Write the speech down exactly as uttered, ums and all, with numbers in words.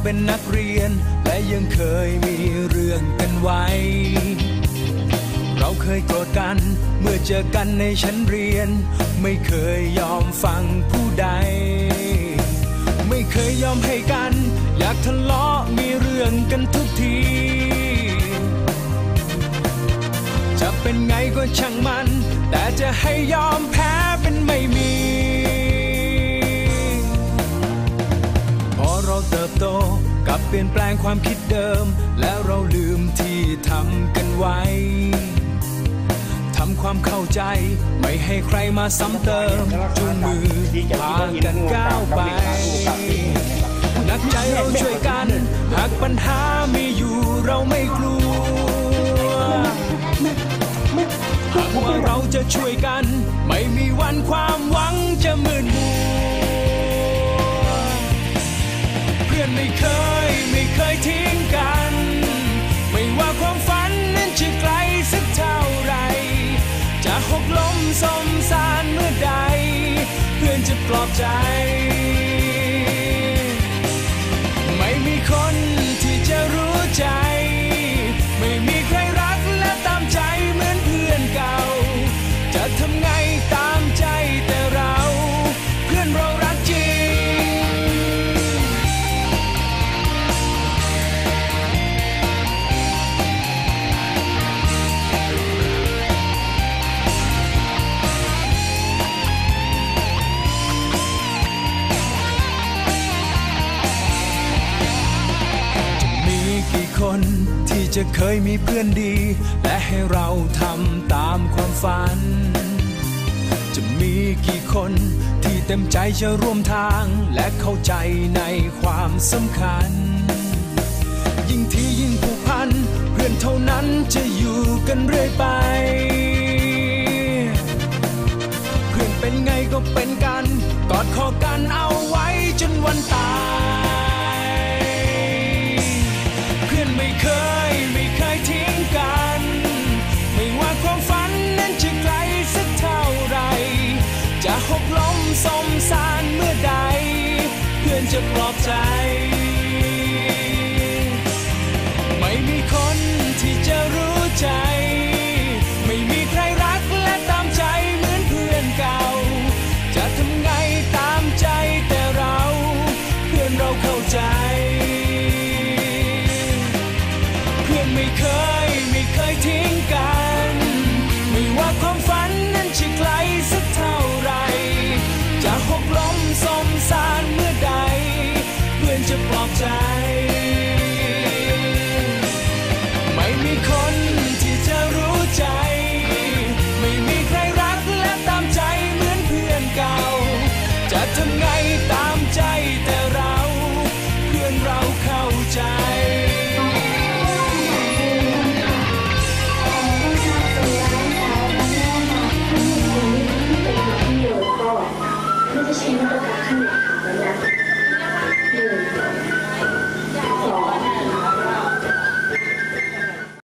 เป็นนักเรียนและยังเคยมีเรื่องกันไว้เราเคยโกรธกันเมื่อเจอกันในชั้นเรียนไม่เคยยอมฟังผู้ใดไม่เคยยอมให้กันอยากทะเลาะมีเรื่องกันทุกทีจะเป็นไงก็ช่างมันแต่จะให้ยอมแพ้เป็นไม่มีพอเราเติบโตกับเปลี่ยนแปลงความคิดเดิมแล้วเราลืมที่ทำกันไว้ทำความเข้าใจไม่ให้ใครมาซ้ำเติมจูงมือพากันก้าวไปนักใจเราช่วยกันหากปัญหามีอยู่เราไม่กลัวหากว่าเราจะช่วยกันไม่มีวันความหวังจะมืดมัวเพื่อนไม่เคยไม่เคยทิ้งกันไม่ว่าความฝันนั้นจะไกลสักเท่าไรจะหกล้มสมสารเมื่อใดเพื่อนจะปลอบใจไม่มีคนที่จะรู้ใจไม่มีใครรักและตามใจเหมือนเพื่อนเก่าจะทำไงตามใจแต่เราเพื่อนเรารักจริงกี่คนที่จะเคยมีเพื่อนดีและให้เราทำตามความฝันจะมีกี่คนที่เต็มใจจะร่วมทางและเข้าใจในความสำคัญยิ่งที่ยิ่งผูกพันเพื่อนเท่านั้นจะอยู่กันเรื่อยไปเพื่อนเป็นไงก็เป็นกันกอดคอกันเอาไว้จนวันตายไม่เคยไม่เคยทิ้งกันไม่ว่าความฝันนั้นจะไกลสักเท่าไรจะหกล้มสมสารเมื่อใดเพื่อนจะปลอบใจไม่มีคนที่จะรู้ใจไม่มีใครรักและตามใจเหมือนเพื่อนเก่าจะทำไงตามใจแต่เราเพื่อนเราเข้าใจไม่เคยไม่เคยทิ้งกันไม่ว่าความฝันนั้นจะไกลสักเท่าไรจะหกล้มสมสารเมื่อใดเพื่อนจะปลอบใจไม่มีคน